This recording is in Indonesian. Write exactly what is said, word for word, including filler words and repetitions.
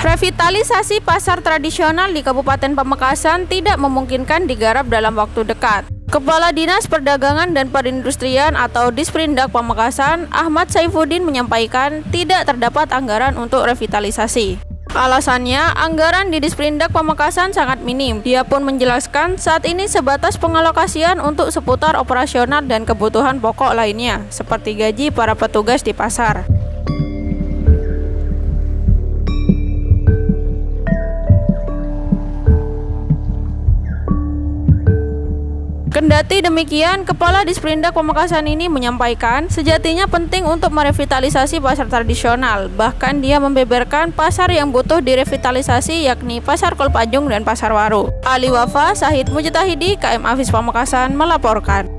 Revitalisasi pasar tradisional di Kabupaten Pamekasan tidak memungkinkan digarap dalam waktu dekat. Kepala Dinas Perdagangan dan Perindustrian atau Disperindak Pamekasan, Ahmad Saifuddin menyampaikan tidak terdapat anggaran untuk revitalisasi. Alasannya, anggaran di Disperindak Pamekasan sangat minim. Dia pun menjelaskan saat ini sebatas pengalokasian untuk seputar operasional dan kebutuhan pokok lainnya, seperti gaji para petugas di pasar. Kendati demikian, Kepala Disperindak Pamekasan ini menyampaikan sejatinya penting untuk merevitalisasi pasar tradisional. Bahkan dia membeberkan pasar yang butuh direvitalisasi yakni Pasar Kolpajung dan Pasar Waru. Ali Wafa, Syahid Mujtahidi, K M Afis Pamekasan melaporkan.